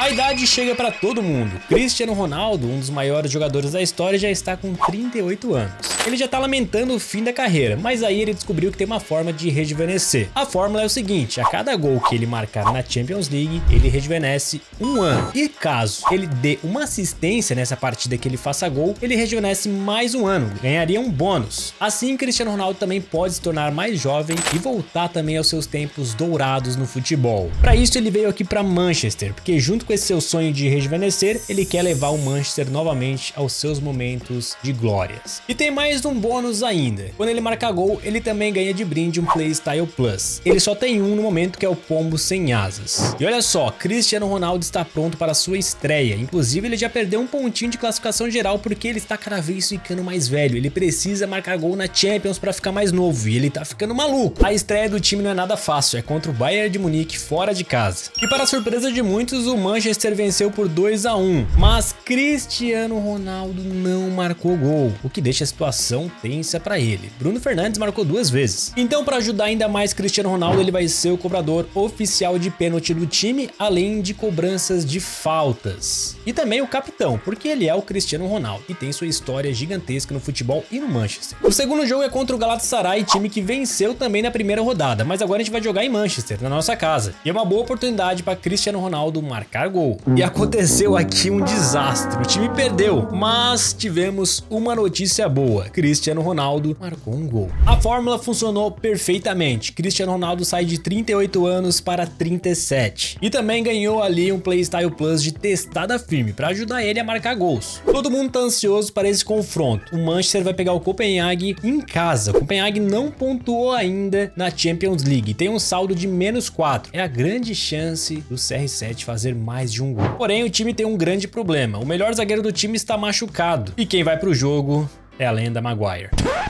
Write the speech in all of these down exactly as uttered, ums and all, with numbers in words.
A idade chega para todo mundo. Cristiano Ronaldo, um dos maiores jogadores da história, já está com trinta e oito anos. Ele já tá lamentando o fim da carreira, mas aí ele descobriu que tem uma forma de rejuvenescer. A fórmula é o seguinte: a cada gol que ele marcar na Champions League, ele rejuvenesce um ano. E caso ele dê uma assistência nessa partida que ele faça gol, ele rejuvenesce mais um ano, ganharia um bônus. Assim, Cristiano Ronaldo também pode se tornar mais jovem e voltar também aos seus tempos dourados no futebol. Para isso, ele veio aqui para Manchester, porque junto com esse seu sonho de rejuvenescer, ele quer levar o Manchester novamente aos seus momentos de glórias. E tem mais um bônus ainda. Quando ele marca gol, ele também ganha de brinde um Playstyle Plus. Ele só tem um no momento, que é o pombo sem asas. E olha só, Cristiano Ronaldo está pronto para a sua estreia. Inclusive, ele já perdeu um pontinho de classificação geral porque ele está cada vez ficando mais velho. Ele precisa marcar gol na Champions para ficar mais novo e ele tá ficando maluco. A estreia do time não é nada fácil, é contra o Bayern de Munique fora de casa. E para a surpresa de muitos, o Manchester venceu por dois a um, mas Cristiano Ronaldo não marcou gol, o que deixa a situação tensa para ele. Bruno Fernandes marcou duas vezes. Então, para ajudar ainda mais Cristiano Ronaldo, ele vai ser o cobrador oficial de pênalti do time, além de cobranças de faltas. E também o capitão, porque ele é o Cristiano Ronaldo e tem sua história gigantesca no futebol e no Manchester. O segundo jogo é contra o Galatasaray, time que venceu também na primeira rodada, mas agora a gente vai jogar em Manchester, na nossa casa. E é uma boa oportunidade para Cristiano Ronaldo marcar gol. E aconteceu aqui um desastre, o time perdeu, mas tivemos uma notícia boa: Cristiano Ronaldo marcou um gol. A fórmula funcionou perfeitamente. Cristiano Ronaldo sai de trinta e oito anos para trinta e sete e também ganhou ali um Playstyle Plus de testada firme para ajudar ele a marcar gols. Todo mundo tá ansioso para esse confronto. O Manchester vai pegar o Copenhague em casa. O Copenhague não pontuou ainda na Champions League, tem um saldo de menos quatro. É a grande chance do C R sete fazer mais de um gol. Porém, o time tem um grande problema: o melhor zagueiro do time está machucado e quem vai pro jogo é a lenda Maguire.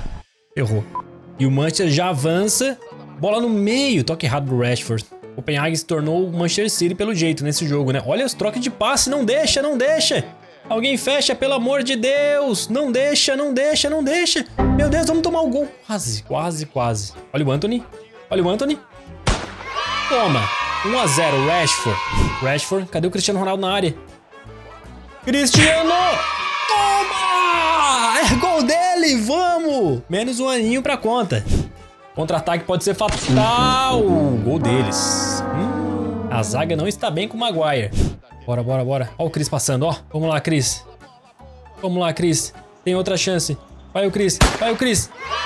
Errou. E o Manchester já avança. Bola no meio, toque errado do Rashford. O Copenhague se tornou o Manchester City pelo jeito nesse jogo, né? Olha as trocas de passe, não deixa, não deixa. Alguém fecha, pelo amor de Deus. Não deixa, não deixa, não deixa. Meu Deus, vamos tomar o gol. Quase, quase, quase. Olha o Anthony. Olha o Anthony. Toma. um a zero, Rashford. Rashford, cadê o Cristiano Ronaldo na área? Cristiano! Toma! É gol dele, vamos! Menos um aninho pra conta. Contra-ataque pode ser fatal. Gol deles. Hum, a zaga não está bem com o Maguire. Bora, bora, bora. Ó o Chris passando, ó. Vamos lá, Chris. Vamos lá, Chris. Tem outra chance. Vai o Chris, vai o Chris.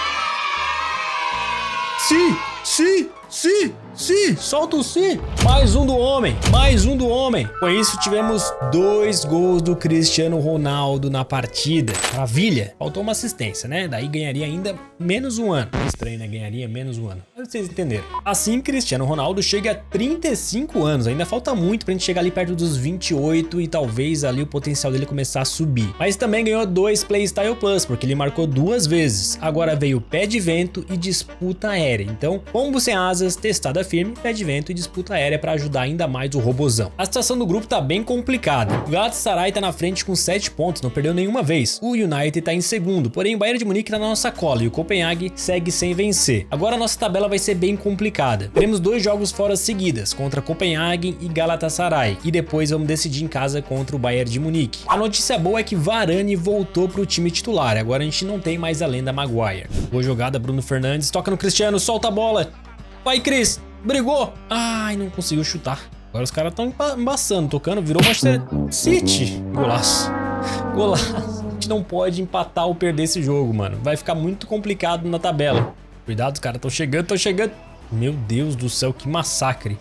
Sim, sim, sim, sim. Solta o sim. Mais um do homem, mais um do homem. Com isso, tivemos dois gols do Cristiano Ronaldo na partida. Maravilha. Faltou uma assistência, né? Daí ganharia ainda menos um ano. Estranho, né? Ganharia menos um ano. Mas vocês entenderam. Assim, Cristiano Ronaldo chega a trinta e cinco anos. Ainda falta muito pra gente chegar ali perto dos vinte e oito e talvez ali o potencial dele começar a subir. Mas também ganhou dois Playstyle Plus, porque ele marcou duas vezes. Agora veio pé de vento e disputa aérea. Então, pombo sem asas, testada firme, pé de vento e disputa aérea para ajudar ainda mais o robozão. A situação do grupo tá bem complicada. O Galatasaray tá na frente com sete pontos, não perdeu nenhuma vez. O United tá em segundo, porém o Bayern de Munique tá na nossa cola e o Copenhague segue sem vencer. Agora a nossa tabela vai ser bem complicada. Teremos dois jogos fora seguidas, contra Copenhague e Galatasaray, e depois vamos decidir em casa contra o Bayern de Munique. A notícia boa é que Varane voltou pro time titular, agora a gente não tem mais a lenda Maguire. Boa jogada, Bruno Fernandes, toca no Cristiano, solta a bola. Vai, Cris, brigou. Ai, não conseguiu chutar. Agora os caras estão embaçando, tocando, virou Manchester City. Golaço. Golaço. A gente não pode empatar ou perder esse jogo, mano. Vai ficar muito complicado na tabela. Cuidado, os caras estão chegando, estão chegando. Meu Deus do céu, que massacre.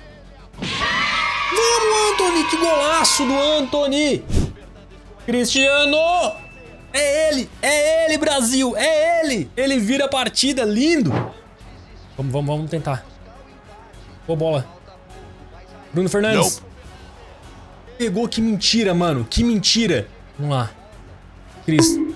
Vamos, Anthony, que golaço do Anthony. Cristiano. É ele, é ele, Brasil, é ele. Ele vira a partida, lindo. Vamos, vamos, vamos tentar. Boa bola. Bruno Fernandes. Não. Pegou, que mentira, mano. Que mentira. Vamos lá. Cris. O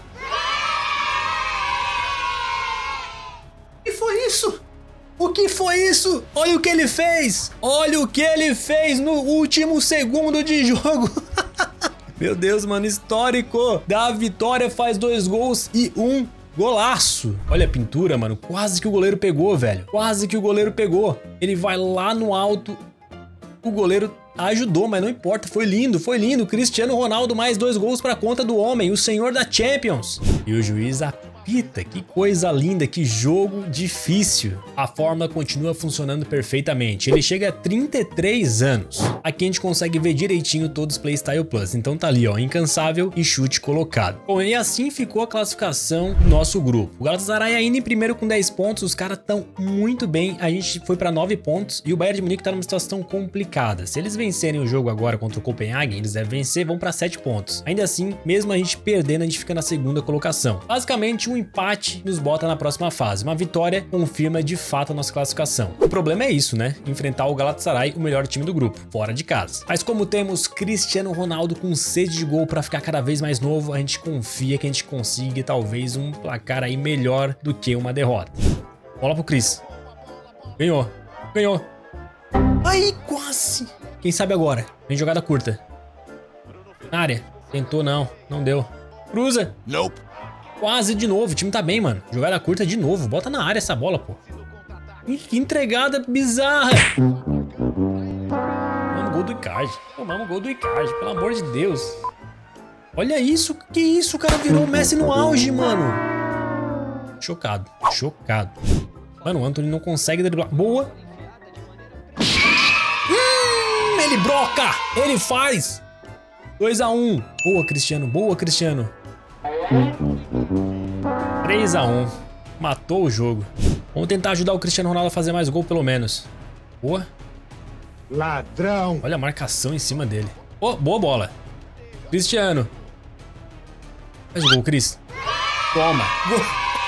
que foi isso? O que foi isso? Olha o que ele fez. Olha o que ele fez no último segundo de jogo. Meu Deus, mano. Histórico. Da vitória, faz dois gols e um golaço. Olha a pintura, mano. Quase que o goleiro pegou, velho. Quase que o goleiro pegou. Ele vai lá no alto. O goleiro ajudou, mas não importa. Foi lindo, foi lindo. Cristiano Ronaldo mais dois gols para conta do homem, o senhor da Champions. E o juiz apita. Que coisa linda, que jogo difícil. A fórmula continua funcionando perfeitamente. Ele chega a trinta e três anos. Aqui a gente consegue ver direitinho todos os Playstyle Plus. Então tá ali, ó, incansável e chute colocado. Bom, e assim ficou a classificação do nosso grupo. O Galatasaray ainda em primeiro com dez pontos. Os caras estão muito bem. A gente foi para nove pontos e o Bayern de Munique tá numa situação complicada. Se eles vencerem o jogo agora contra o Copenhagen, eles devem vencer, vão para sete pontos. Ainda assim, mesmo a gente perdendo, a gente fica na segunda colocação. Basicamente, um empate nos bota na próxima fase. Uma vitória confirma de fato a nossa classificação. O problema é isso, né? Enfrentar o Galatasaray, o melhor time do grupo, fora de casa. Mas como temos Cristiano Ronaldo com sede de gol para ficar cada vez mais novo, a gente confia que a gente consiga talvez um placar aí melhor do que uma derrota. Bola pro Cris. Ganhou. Ganhou. Aí, quase. Quem sabe agora? Vem jogada curta. Na área. Tentou, não. Não deu. Cruza. Nope. Quase de novo, o time tá bem, mano. Jogada curta de novo, bota na área essa bola, pô. Ih, que entregada bizarra. Tomamos gol do Icardi. Tomamos gol do Icardi, pelo amor de Deus. Olha isso, que isso, o cara virou o Messi no auge, mano. Chocado, chocado. Mano, o Antony não consegue driblar. Boa. Hum, ele broca, ele faz. dois a um. Boa, Cristiano, boa, Cristiano. três a um. Matou o jogo. Vamos tentar ajudar o Cristiano Ronaldo a fazer mais gol pelo menos. Boa. Ladrão. Olha a marcação em cima dele. Oh, boa bola. Cristiano. Faz o gol, Cris. Toma. Gol.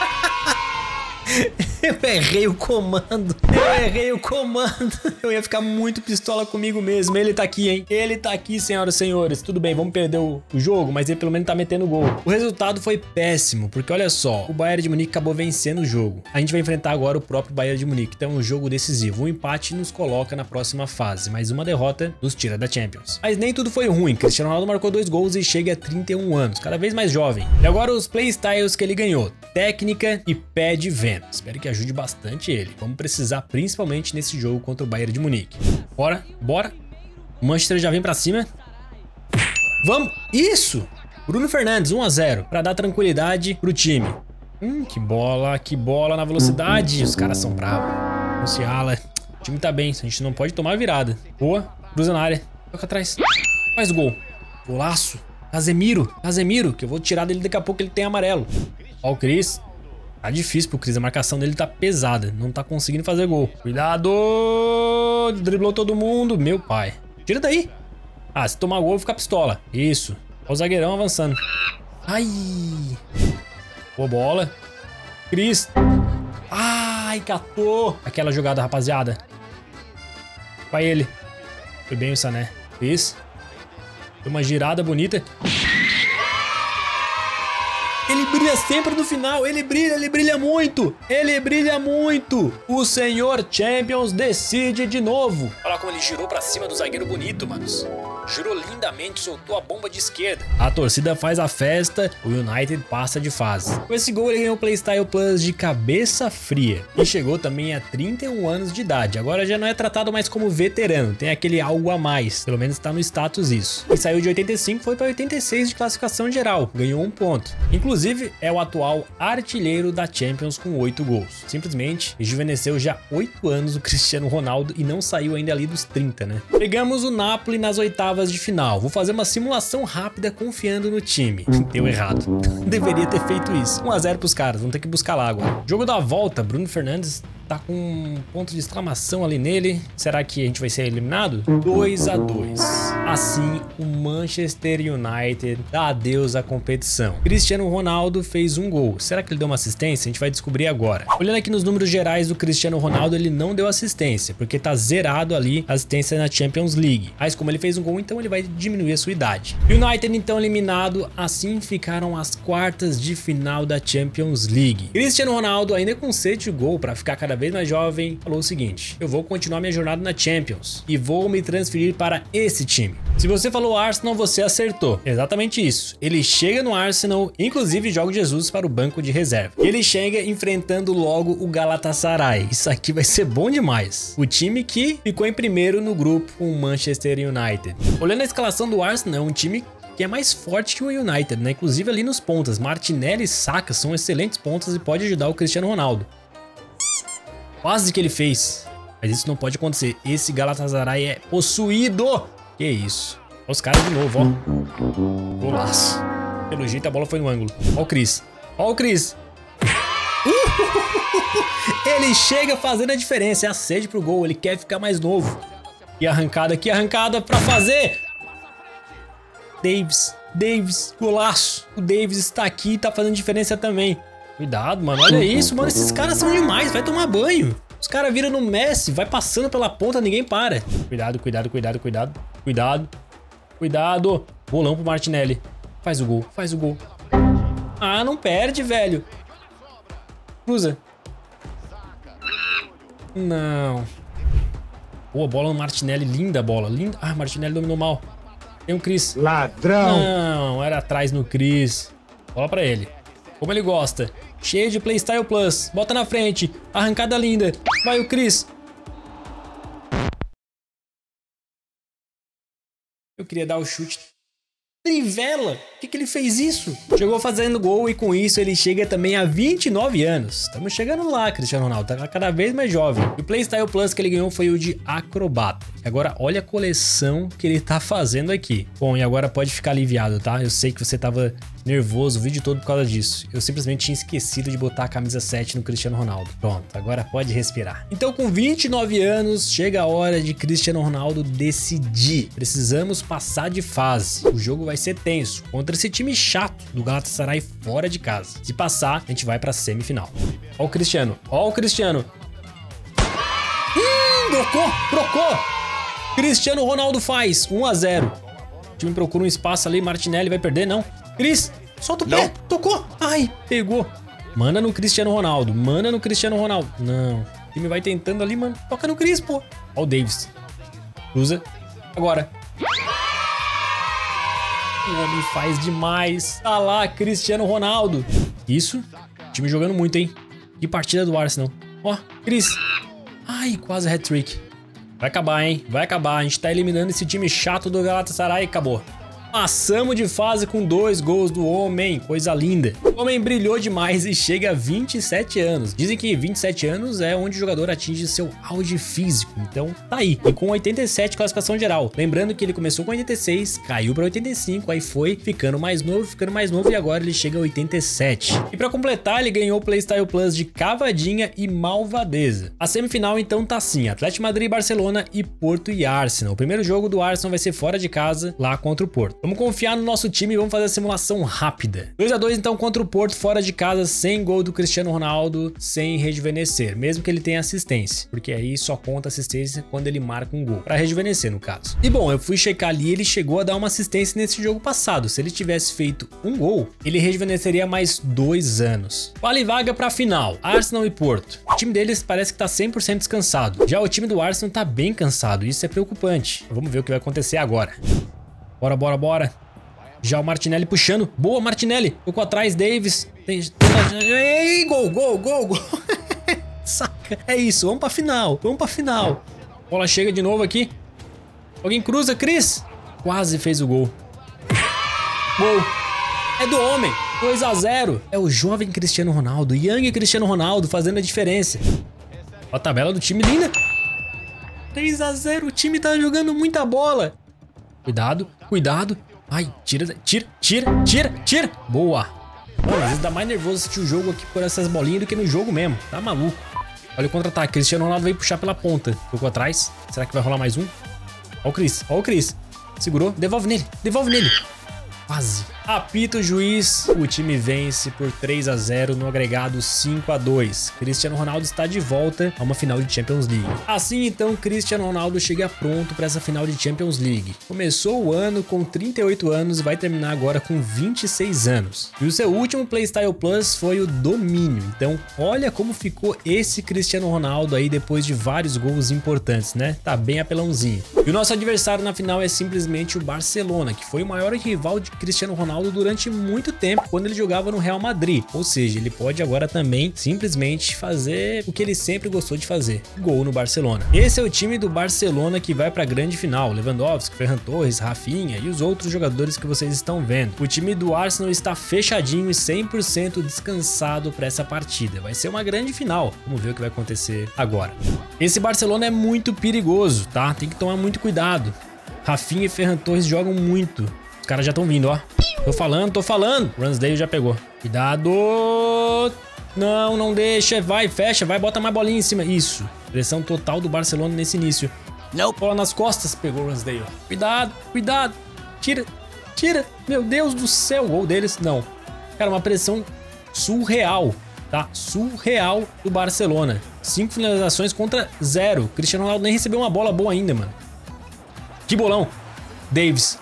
Eu errei o comando. Eu errei o comando. Eu ia ficar muito pistola comigo mesmo. Ele tá aqui, hein? Ele tá aqui, senhoras e senhores. Tudo bem, vamos perder o, o jogo, mas ele pelo menos tá metendo gol. O resultado foi péssimo, porque olha só, o Bayern de Munique acabou vencendo o jogo. A gente vai enfrentar agora o próprio Bayern de Munique. Então é um jogo decisivo. Um empate nos coloca na próxima fase, mas uma derrota nos tira da Champions. Mas nem tudo foi ruim. Cristiano Ronaldo marcou dois gols e chega a trinta e um anos, cada vez mais jovem. E agora os playstyles que ele ganhou. Técnica e pé de vento. Espero que ajude bastante ele. Vamos precisar principalmente nesse jogo contra o Bayern de Munique. Bora, bora. O Manchester já vem pra cima. Vamos. Isso! Bruno Fernandes, um a zero. Pra dar tranquilidade pro time. Hum, que bola, que bola na velocidade. Os caras são bravos. Musiala. O time tá bem, a gente não pode tomar virada. Boa. Cruza na área. Toca atrás. Faz o gol. Golaço. Casemiro. Casemiro, que eu vou tirar dele daqui a pouco, ele tem amarelo. Ó o Cris. Tá difícil pro Cris, a marcação dele tá pesada. Não tá conseguindo fazer gol. Cuidado! Driblou todo mundo. Meu pai. Tira daí. Ah, se tomar gol, fica pistola. Isso. Ó o zagueirão avançando. Ai. Boa bola. Cris. Ai, catou. Aquela jogada, rapaziada. Vai ele. Foi bem o Sané. Cris. Foi uma girada bonita. Ele brilha sempre no final, ele brilha, ele brilha muito, ele brilha muito. O senhor Champions decide de novo. Olha como ele girou pra cima do zagueiro bonito, manos. Girou lindamente, soltou a bomba de esquerda. A torcida faz a festa, o United passa de fase. Com esse gol ele ganhou o Playstyle Plus de cabeça fria. E chegou também a trinta e um anos de idade. Agora já não é tratado mais como veterano, tem aquele algo a mais. Pelo menos tá no status isso. E saiu de oitenta e cinco, foi pra oitenta e seis de classificação geral. Ganhou um ponto. Inclusive, é o atual artilheiro da Champions com oito gols. Simplesmente rejuvenesceu já oito anos o Cristiano Ronaldo e não saiu ainda ali dos trinta, né? Pegamos o Napoli nas oitavas de final. Vou fazer uma simulação rápida confiando no time. Deu errado. Deveria ter feito isso. um a zero pros caras, vamos ter que buscar lá agora. Jogo da volta, Bruno Fernandes tá com um ponto de exclamação ali nele. Será que a gente vai ser eliminado? dois a dois. Assim, o Manchester United dá adeus à competição. Cristiano Ronaldo fez um gol. Será que ele deu uma assistência? A gente vai descobrir agora. Olhando aqui nos números gerais do Cristiano Ronaldo, ele não deu assistência, porque tá zerado ali a assistência na Champions League. Mas como ele fez um gol, então ele vai diminuir a sua idade. United então eliminado. Assim ficaram as quartas de final da Champions League. Cristiano Ronaldo, ainda com sede de gol para ficar cada vez mais jovem, falou o seguinte: eu vou continuar minha jornada na Champions e vou me transferir para esse time. Se você falou Arsenal, você acertou. Exatamente isso. Ele chega no Arsenal, inclusive joga Jesus para o banco de reserva. Ele chega enfrentando logo o Galatasaray. Isso aqui vai ser bom demais. O time que ficou em primeiro no grupo com o Manchester United. Olhando a escalação do Arsenal, é um time que é mais forte que o United, né? Inclusive ali nos pontas. Martinelli e Saka são excelentes pontas e pode ajudar o Cristiano Ronaldo. Quase que ele fez. Mas isso não pode acontecer. Esse Galatasaray é possuído. Que isso. Olha os caras de novo, ó. Golaço. Pelo jeito a bola foi no ângulo. Olha o Cris. Olha o Cris. Uh! Ele chega fazendo a diferença. É a sede pro gol. Ele quer ficar mais novo. E arrancada aqui, arrancada pra fazer. Davis. Davis. Golaço. O Davis está aqui e tá fazendo diferença também. Cuidado, mano. Olha isso, mano. Esses caras são demais. Vai tomar banho. Os caras viram no Messi. Vai passando pela ponta, ninguém para. Cuidado, cuidado, cuidado, cuidado. Cuidado. Cuidado. Bolão pro Martinelli. Faz o gol. Faz o gol. Ah, não perde, velho. Cruza. Não. Boa bola no Martinelli. Linda a bola. Linda. Ah, Martinelli dominou mal. Tem um Cris. Ladrão. Não, era atrás no Cris. Bola pra ele. Como ele gosta. Cheio de Playstyle Plus. Bota na frente. Arrancada linda. Vai o Cris. Eu queria dar o chute. Trivela! Por que que ele fez isso? Chegou fazendo gol e com isso ele chega também a vinte e nove anos. Estamos chegando lá, Cristiano Ronaldo. Tá cada vez mais jovem. E o Playstyle Plus que ele ganhou foi o de Acrobata. Agora, olha a coleção que ele tá fazendo aqui. Bom, e agora pode ficar aliviado, tá? Eu sei que você tava nervoso o vídeo todo por causa disso. Eu simplesmente tinha esquecido de botar a camisa sete no Cristiano Ronaldo. Pronto, agora pode respirar. Então, com vinte e nove anos, chega a hora de Cristiano Ronaldo decidir. Precisamos passar de fase. O jogo vai ser tenso contra esse time chato do Galatasaray fora de casa. Se passar, a gente vai pra semifinal. Ó o Cristiano, ó o Cristiano. Hum, brocou, brocou. Cristiano Ronaldo faz um a zero. O time procura um espaço ali, Martinelli vai perder, não. Cris, solta o pé, não. Tocou. Ai, pegou. Manda no Cristiano Ronaldo, manda no Cristiano Ronaldo. Não, o time vai tentando ali, mano. Toca no Cris, pô. Ó o Davis. Cruza. Agora. O homem faz demais. Tá lá, Cristiano Ronaldo. Isso, time jogando muito, hein? Que partida do Arsenal. Ó, Cris. Ai, quase hat-trick. Vai acabar, hein? Vai acabar. A gente tá eliminando esse time chato do Galatasaray e acabou. Passamos de fase com dois gols do homem, coisa linda. O homem brilhou demais e chega a vinte e sete anos. Dizem que vinte e sete anos é onde o jogador atinge seu auge físico, então tá aí. E com oitenta e sete classificação geral. Lembrando que ele começou com oitenta e seis, caiu pra oitenta e cinco, aí foi ficando mais novo, ficando mais novo e agora ele chega a oitenta e sete. E pra completar, ele ganhou o Playstyle Plus de Cavadinha e Malvadeza. A semifinal então tá assim, Atlético Madrid, Barcelona e Porto e Arsenal. O primeiro jogo do Arsenal vai ser fora de casa, lá contra o Porto. Vamos confiar no nosso time e vamos fazer a simulação rápida. dois a dois então contra o Porto, fora de casa, sem gol do Cristiano Ronaldo, sem rejuvenescer, mesmo que ele tenha assistência, porque aí só conta assistência quando ele marca um gol, pra rejuvenescer no caso. E bom, eu fui checar ali, ele chegou a dar uma assistência nesse jogo passado. Se ele tivesse feito um gol, ele rejuvenesceria mais dois anos. Vale vaga pra final, Arsenal e Porto. O time deles parece que tá cem por cento descansado. Já o time do Arsenal tá bem cansado, isso é preocupante. Vamos ver o que vai acontecer agora. Bora, bora, bora. Já o Martinelli puxando. Boa, Martinelli. Ficou atrás, Davis. Tem... Ei, gol, gol, gol, gol. Saca. É isso, vamos pra final. Vamos pra final. Bola chega de novo aqui. Alguém cruza, Cris. Quase fez o gol. Gol. É do homem. dois a zero. É o jovem Cristiano Ronaldo. Young Cristiano Ronaldo fazendo a diferença. Ó a tabela do time linda. três a zero. O time tá jogando muita bola. Cuidado, cuidado. Ai, tira, tira, tira, tira, tira. Boa. Mano, às vezes dá mais nervoso assistir o jogo aqui por essas bolinhas do que no jogo mesmo. Tá maluco. Olha o contra-ataque. Cristiano Ronaldo veio puxar pela ponta. Ficou atrás. Será que vai rolar mais um? Ó o Cris, ó o Cris. Segurou. Devolve nele, devolve nele. Quase. Apita o juiz, o time vence por três a zero no agregado cinco a dois. Cristiano Ronaldo está de volta a uma final de Champions League. Assim então, Cristiano Ronaldo chega pronto para essa final de Champions League. Começou o ano com trinta e oito anos e vai terminar agora com vinte e seis anos. E o seu último Playstyle Plus foi o domínio. Então, olha como ficou esse Cristiano Ronaldo aí depois de vários gols importantes, né? Tá bem apelãozinho. E o nosso adversário na final é simplesmente o Barcelona, que foi o maior rival de Cristiano Ronaldo durante muito tempo, quando ele jogava no Real Madrid. Ou seja, ele pode agora também simplesmente fazer o que ele sempre gostou de fazer: gol no Barcelona. Esse é o time do Barcelona que vai para a grande final. Lewandowski, Ferran Torres, Rafinha e os outros jogadores que vocês estão vendo. O time do Arsenal está fechadinho e cem por cento descansado para essa partida. Vai ser uma grande final. Vamos ver o que vai acontecer agora. Esse Barcelona é muito perigoso, tá? Tem que tomar muito cuidado. Rafinha e Ferran Torres jogam muito. Os caras já estão vindo, ó. Tô falando, tô falando. Ramsdale já pegou. Cuidado. Não, não deixa. Vai, fecha, vai, bota mais bolinha em cima. Isso. Pressão total do Barcelona nesse início. Não. Bola nas costas. Pegou o Ramsdale. Cuidado, cuidado. Tira, tira. Meu Deus do céu. Gol deles. Não. Cara, uma pressão surreal, tá? Surreal do Barcelona. Cinco finalizações contra zero. Cristiano Ronaldo nem recebeu uma bola boa ainda, mano. Que bolão. Davis.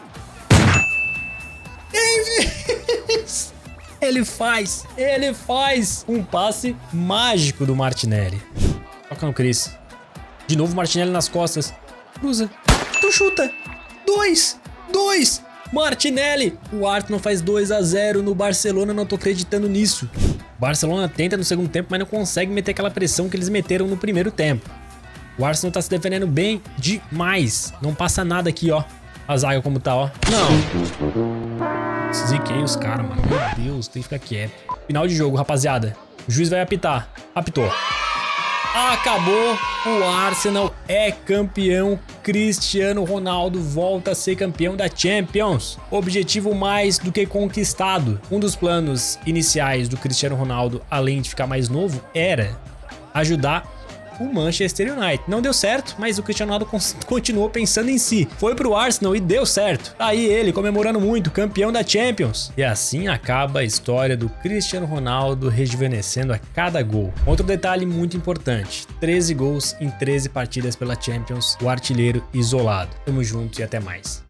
Davis! Ele faz, ele faz um passe mágico do Martinelli. Toca no Cris. De novo o Martinelli nas costas. Cruza. Tu chuta. Dois. Dois. Martinelli. O Arsenal faz dois a zero no Barcelona. Não tô acreditando nisso. O Barcelona tenta no segundo tempo, mas não consegue meter aquela pressão que eles meteram no primeiro tempo. O Arsenal tá se defendendo bem demais. Não passa nada aqui, ó. A zaga como tá, ó. Não. Ziquei os caras, mano. Meu Deus, tem que ficar quieto. Final de jogo, rapaziada. O juiz vai apitar. Apitou. Acabou. O Arsenal é campeão. Cristiano Ronaldo volta a ser campeão da Champions. Objetivo mais do que conquistado. Um dos planos iniciais do Cristiano Ronaldo, além de ficar mais novo, era ajudar o Manchester United. Não deu certo, mas o Cristiano Ronaldo continuou pensando em si. Foi pro Arsenal e deu certo. Tá aí ele comemorando muito, campeão da Champions. E assim acaba a história do Cristiano Ronaldo rejuvenescendo a cada gol. Outro detalhe muito importante: treze gols em treze partidas pela Champions, o artilheiro isolado. Tamo junto e até mais.